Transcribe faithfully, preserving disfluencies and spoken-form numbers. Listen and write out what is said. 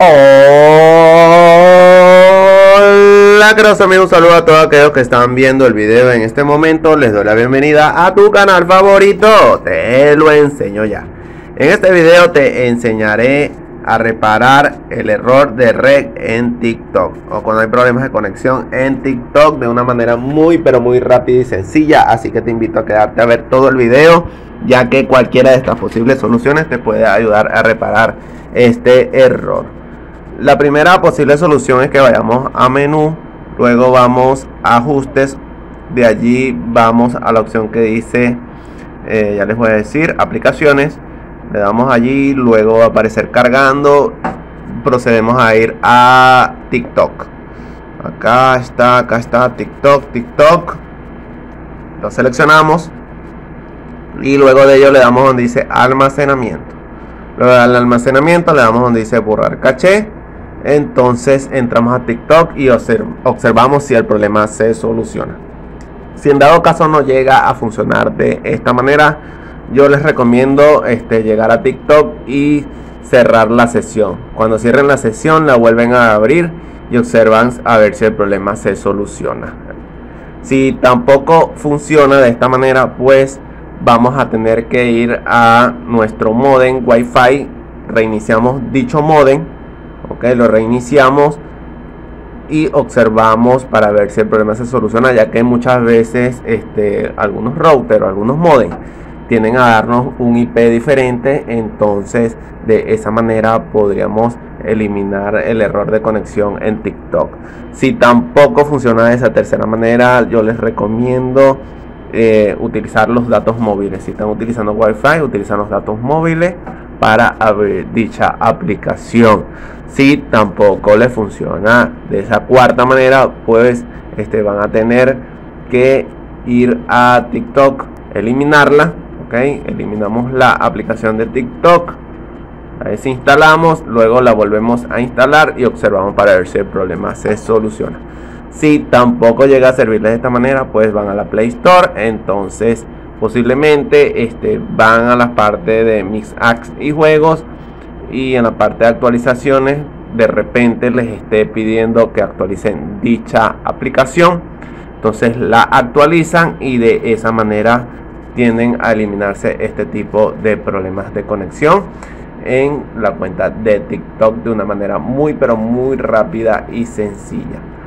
Hola, queridos amigos, un saludo a todos aquellos que están viendo el video en este momento. Les doy la bienvenida a tu canal favorito. Te lo enseño ya. En este video te enseñaré a reparar el error de red en TikTok o cuando hay problemas de conexión en TikTok de una manera muy pero muy rápida y sencilla. Así que te invito a quedarte a ver todo el video, ya que cualquiera de estas posibles soluciones te puede ayudar a reparar este error. La primera posible solución es que vayamos a menú, luego vamos a ajustes, de allí vamos a la opción que dice, eh, ya les voy a decir, aplicaciones, le damos allí, luego va a aparecer cargando, procedemos a ir a TikTok, acá está, acá está TikTok, TikTok, lo seleccionamos y luego de ello le damos donde dice almacenamiento, luego al almacenamiento le damos donde dice borrar caché. Entonces entramos a TikTok y observamos si el problema se soluciona. Si en dado caso no llega a funcionar de esta manera, yo les recomiendo este, llegar a TikTok y cerrar la sesión. Cuando cierren la sesión la vuelven a abrir y observan a ver si el problema se soluciona. Si tampoco funciona de esta manera, pues vamos a tener que ir a nuestro modem Wi-Fi. Reiniciamos dicho modem. Ok, lo reiniciamos y observamos para ver si el problema se soluciona, ya que muchas veces este, algunos routers o algunos modems tienden a darnos un I P diferente. Entonces de esa manera podríamos eliminar el error de conexión en TikTok. Si tampoco funciona de esa tercera manera, yo les recomiendo eh, utilizar los datos móviles. Si están utilizando Wi-Fi, utilizan los datos móviles para abrir dicha aplicación. Si tampoco le funciona de esa cuarta manera, pues este, van a tener que ir a TikTok, eliminarla. Ok, eliminamos la aplicación de TikTok, la desinstalamos, luego la volvemos a instalar y observamos para ver si el problema se soluciona. Si tampoco llega a servirles de esta manera, pues van a la Play Store. Entonces posiblemente este, van a la parte de Mix Apps y juegos, y en la parte de actualizaciones de repente les esté pidiendo que actualicen dicha aplicación. Entonces la actualizan y de esa manera tienden a eliminarse este tipo de problemas de conexión en la cuenta de TikTok de una manera muy pero muy rápida y sencilla.